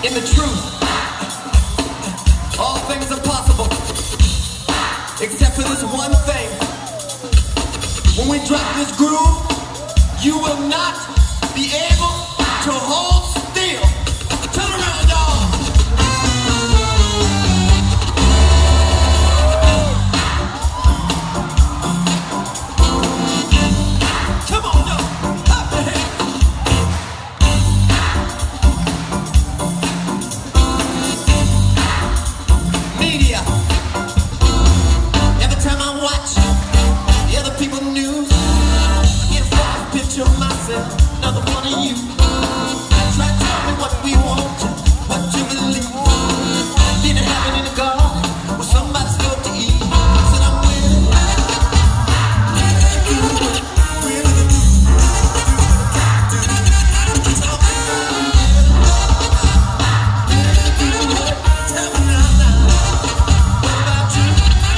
in the truth. All things are possible, except for this one thing. When we drop this groove, you will not be able to hold still. Turn around, y'all. Come on, y'all. Clap your hands. Media. Every time I watch the other people's news, I get a false picture of myself, another one of you. Try to tell me what we want, what you believe. Didn't happen in the garden where somebody spoke to Eve. Said I'm willing. Tell me now, what about you?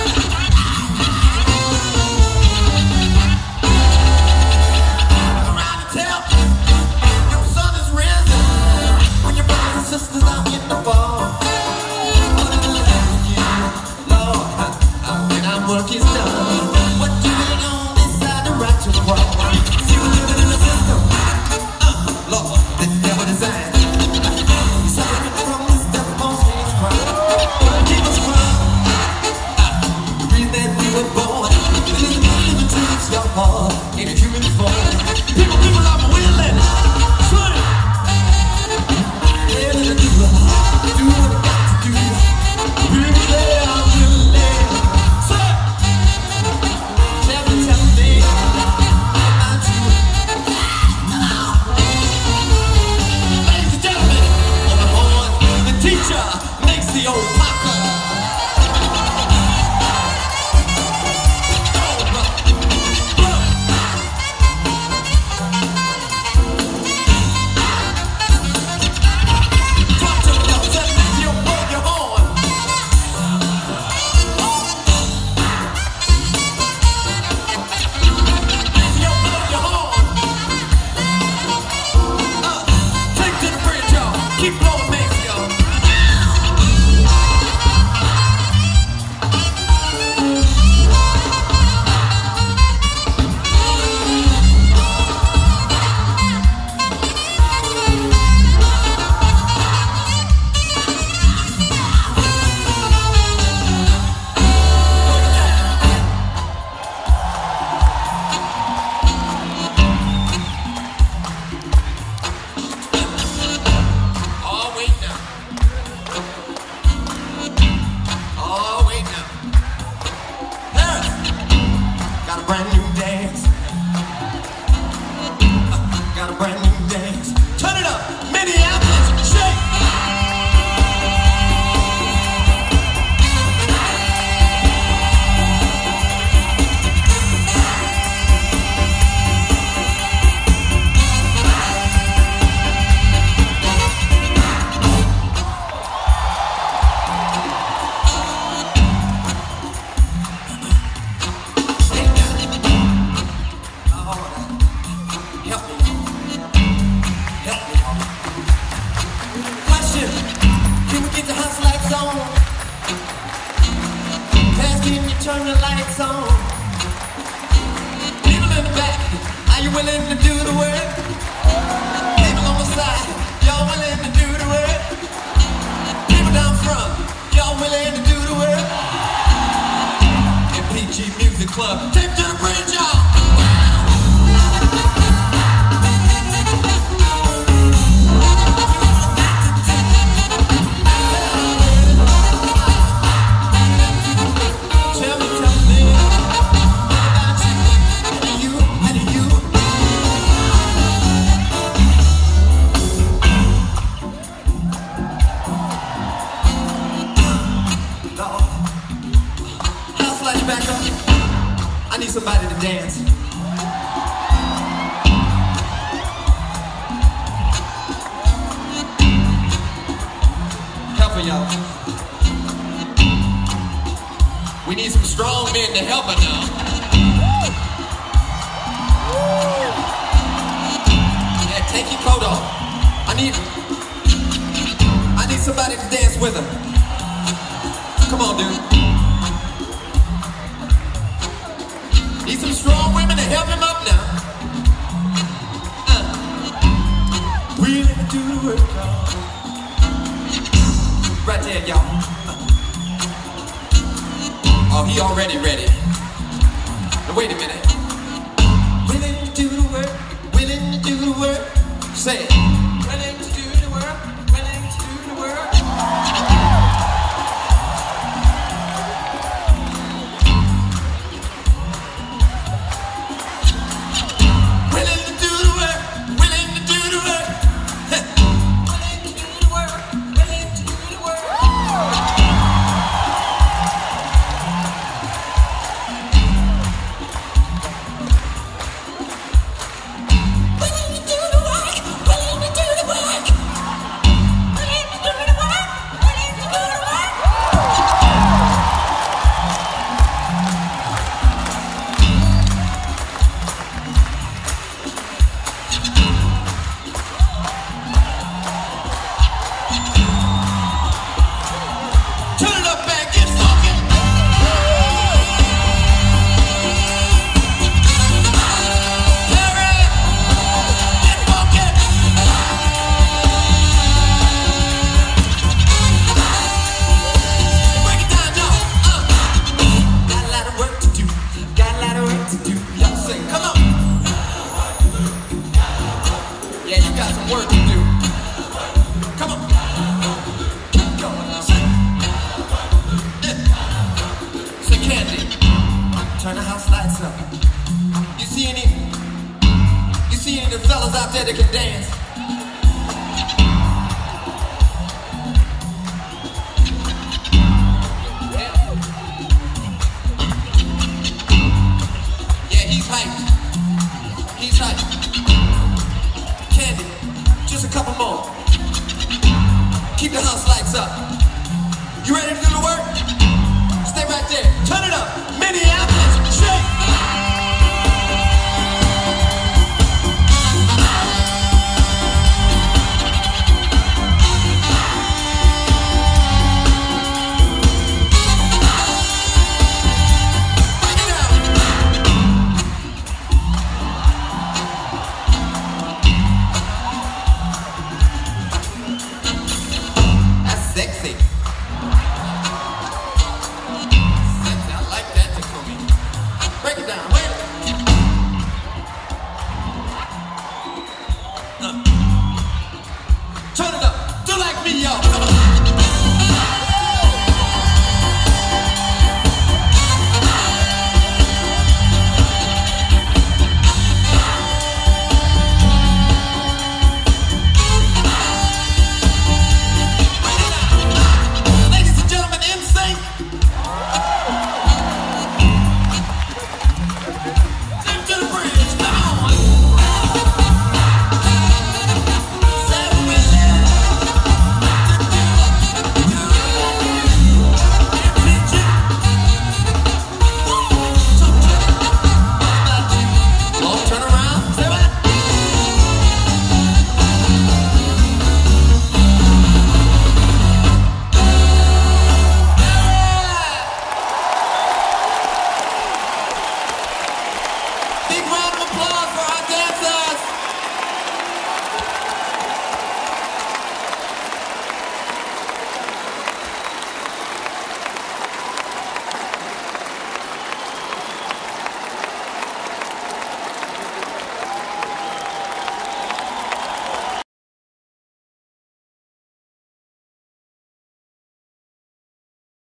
Around and tell your sun is risen when your brothers and sisters out in the fall. What is left with you, Lord, when our work is done? What do we on this side the righteous walk? See, we're living in a system, Lord, that the devil designed. Separate from this devil on stage crime. Keep us from the reason that we were born. Living truths your heart in a human form. People, I'm willing. Swing. Yeah, do what I got to do. People say I'm willing. Swing. Tell me about you. Ladies and gentlemen, on the horn, the teacher makes the old rocker. Keep blowing, Maceo. Got a brand new dance. Got a brand new dance. Turn it up, Minneapolis, shake. Turn the lights on. People in the back, are you willing to do the work? People on the side, y'all willing to do the work? People down front, y'all willing to do the work? MPG Music Club, take to the bridge, y'all. Back up. I need somebody to dance. Help her, y'all. We need some strong men to help her now. Yeah, take your coat off. I need Need some strong women to help him up now. Willing to do the work, y'all. Right there, y'all. Oh, he already ready. Now wait a minute. Willing to do the work, willing to do the work. Say it. Willing to do the work, willing to do the work. Willing to do the work, willing to do the work. Willing to do the work, willing to do the work. Work to do. Come on. Keep going. Say Candy, turn the house lights up. You see any of the fellas out there that can dance? Yeah, he's hyped. He's hyped. Candy, just a couple more. Keep the house lights up. You ready to do the work? Stay right there. Turn it up. Minneapolis.